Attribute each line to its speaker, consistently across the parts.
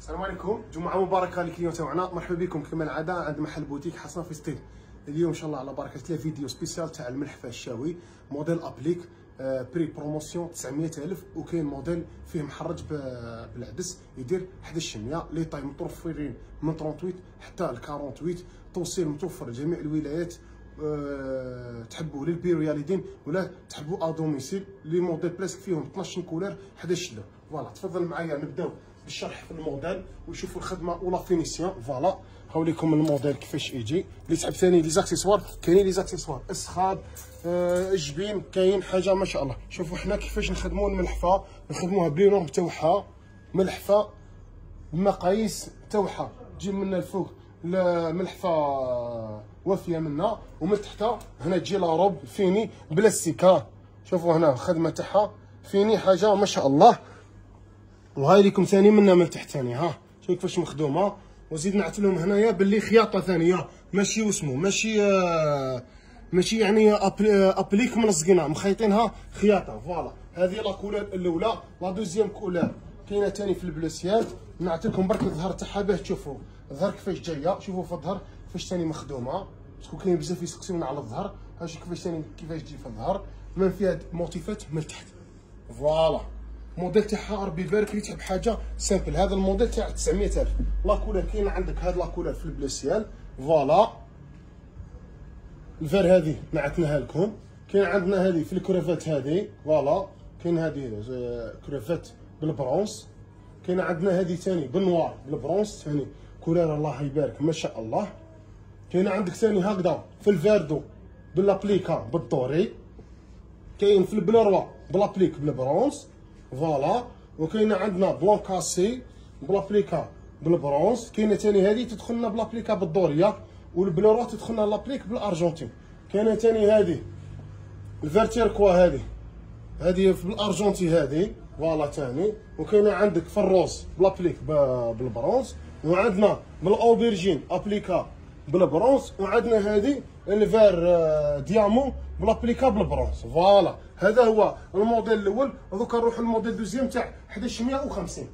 Speaker 1: السلام عليكم، جمعة مباركة للكليون تاعنا. مرحبا بكم كما العادة عند محل بوتيك حسن في ستيل. اليوم ان شاء الله على بركة الله فيديو سبيسيال تاع الملحفة الشاوي موديل ابليك بري بروموسيون 900,000، وكاين موديل فيه محرج بالعدس يدير 1100 لي طاي متوفرين من 38 حتى ل 48، توصيل متوفر لجميع الولايات. تحبوا للبيرياليدين ولا تحبوا ادوميسيل، لي موديل بريسك فيهم 12 كولر 11 لون. فوالا تفضل معايا نبداو بالشرح في الموديل ونشوفوا الخدمه ولا فينيسيون. فوالا هاوليكم الموديل كيفاش يجي. اللي تحب ثاني لي زاكسيسوار، كاينين لي زاكسيسوار السخاب، الجبين، كاين حاجه ما شاء الله. شوفوا حنا كيفاش نخدموا الملحفه، نخدموها بلي نورم تاعها، ملحفه بمقاييس تاعها تجي من الفوق ملحفه وافيه منا، ومن تحت هنا تجي لا روب فيني بلاستيك. شوفوا هنا الخدمه تاعها فيني حاجه ما شاء الله. وهاي ليكم ثاني منا من تحت ثاني، ها شوفوا كيفاش مخدومه. وزيد نعت لهم هنايا باللي خياطه ثانيه، ماشي واسمو ماشي يعني ابليك ملصقينها مخيطينها خياطه. فوالا هذه لا كولور الاولى. لا دوزيام كولور كاينه ثاني في البلوسيات، نعت لكم برك الظهر تاعها باه تشوفوا الظهر كيفاش جايه. شوفوا في الظهر كيفاش ثاني مخدومه، باسكو كاين بزاف يسقسيونا على الظهر. هاش كيفاش ثاني كيفاش تجي في الظهر، من فيها موتيفات من تحت. فوالا الموديل تاعها ربي يبارك اللي تحب حاجه سامبل. هذا الموديل تاع 900,000. لا كولور كاين عندك هاد لا كولور في البلوسيال. فوالا الفير هذه نعتناها لكم. كاين عندنا هذه في الكرافات هذه. فوالا كاين هذه كرافات بالبرونز. كاين عندنا هذه ثاني بالنوار بالبرونز ثاني كولور الله يبارك ما شاء الله. كاين عندك ثاني هكذا في الفيردو بالابليكا بالدوري. كاين في البلوروا بالابليك بالبرونز. فوالا وكاينه عندنا بلون كاسي بلابليكا بالبرونز. كاينه ثاني هذه تدخلنا بلابليكا بالدوريه، والبلورا تدخلنا لابليك بالارجنتين. كاينه ثاني هذه الفيرتيركوا هذه بالارجنتي هذه. فوالا ثاني. وكاينه عندك في الروز بلابليك بالبرونز، وعندنا بالاوبرجين ابليكا بالبرونز، وعندنا هذه الفير ديامون بلابليكا بالبرونز. فوالا هذا هو الموديل الاول. ودوكا نروحوا للموديل دوزيام تاع 1150.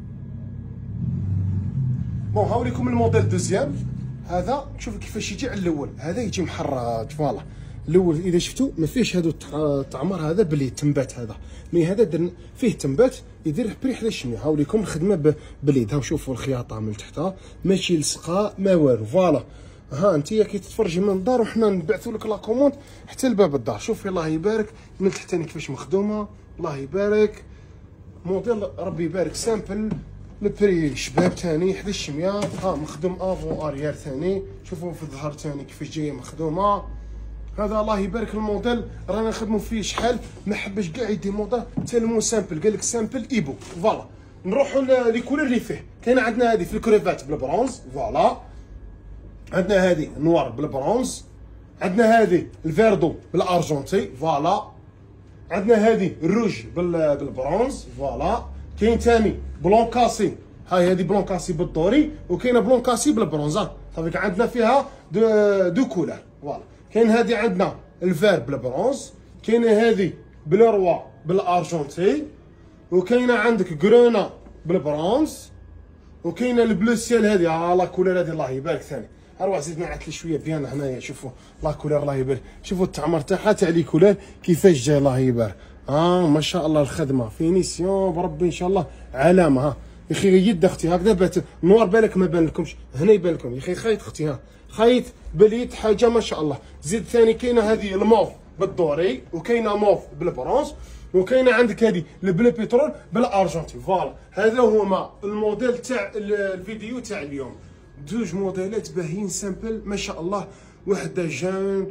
Speaker 1: بون هاوليكم الموديل دوزيام. هذا شوفوا كيفاش يجي على الاول، هذا يجي محرج. فوالا الاول اذا شفتوا ما فيهش هذا التعمر هذا بلي تنبات هذا، مي هذا درنا فيه تنبات يدير بري 1100. هاوليكم الخدمه باليد. هاو شوفوا الخياطه من تحتها ماشي لصقه ما والو. فوالا ها انتيا كي تتفرجي من الدار وحنا نبعثوا لك لا كوموند حتى لباب الدار. شوفي الله يبارك من تحت ثاني كيفاش مخدومه. الله يبارك موديل ربي يبارك سامبل البري شباب ثاني 1100. ها مخدوم افون اريير ثاني. شوفوا في الظهر ثاني كيفاش جايه مخدومه. هذا الله يبارك الموديل رانا نخدموا فيه شحال ما حبش كاع يدي موديل تالمو سامبل، قال لك سامبل ايبو. فوالا نروحوا لي كولور اللي فيه. كاين عندنا هذه في الكريفات بالبرونز. فوالا عندنا هذه نوار بالبرونز، عندنا هذه الفيردو بالارجنتي. فوالا عندنا هذه الروج بالبرونز. فوالا كاين ثاني بلون كاسي، هاي هذه بلون كاسي بالدوري، وكاينه بلون كاسي بالبرونز. صافي عندنا فيها دو كولور. فوالا كاين هذه عندنا الفير بالبرونز، كاينه هذه بلوروا بالارجنتي، وكاينه عندك غرونا بالبرونز، وكاينه البلو سيل هذه لا كولور هذه الله يبارك ثاني. اروح زيد نعت لي شويه بيان هنايا. شوفوا لا كولور الله يبارك، شوفوا التعمر تاعها تاع لي كولور كيفاش جا الله يبارك. ما شاء الله الخدمه فينيسيون بربي ان شاء الله علامه. ها يا اخي يد اختي هكذا بات نوار بالك ما بان لكمش، هنا يبان لكم يا اخي خيط اختي. ها خيط باليد حاجه ما شاء الله. زيد ثاني كاينه هذه الموف بالدوري، وكاينه موف بالبرونز، وكاينه عندك هذه البلو بترول بالارجنتي. فوالا هذا هما الموديل تاع الفيديو تاع اليوم. زوج موديلات باهيين سامبل ما شاء الله. وحده جان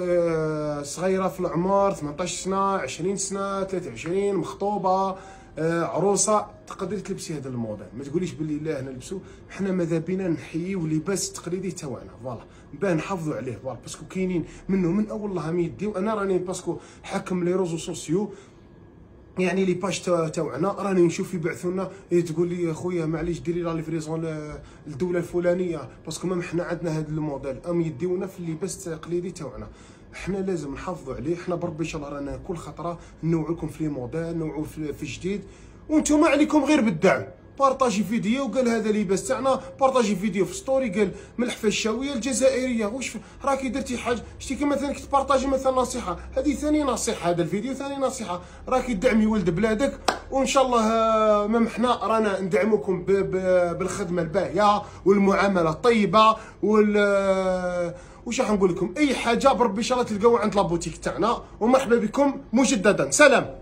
Speaker 1: صغيره في العمر 18 سنه 20 سنه 23 مخطوبه عروسه تقدري تلبسي هذا الموديل. ما تقوليش باللي لا نلبسو، حنا ماذا بينا نحييو اللباس التقليدي تاعنا. فوالا باه نحافظوا عليه. فوالا باسكو كاينين منه من اول الله ما يديو. انا راني باسكو حاكم لي روزو سوسيو، يعني لي باج تاعنا راني نشوف يبعثوا لنا تقول لي يا خويا معليش ديري لا ليفريزون للدوله الفلانيه، باسكو ما حنا عندنا هذا الموديل يديونا في اللباس التقليدي تاعنا. حنا لازم نحافظوا عليه. حنا بربي ان شاء الله رانا كل خطره نوعوا لكم في لي موديل، نوعوا في جديد، وانتم عليكم غير بالدعم. بارطاجي فيديو قال هذا لباس تاعنا، بارطاجي فيديو في ستوري قال من الحفاشاويه الجزائريه. واش راكي درتي حاجه شتي كي مثلا كي تبارطاجي مثلا نصيحه، هذه ثاني نصيحه، هذا الفيديو ثاني نصيحه، راكي تدعمي ولد بلادك. وان شاء الله مام حنا رانا ندعمكم بالخدمه الباهيه والمعامله الطيبه واش راح نقول لكم، اي حاجه بربي ان شاء الله تلقاوها عند لابوتيك تاعنا. ومرحبا بكم مجددا، سلام.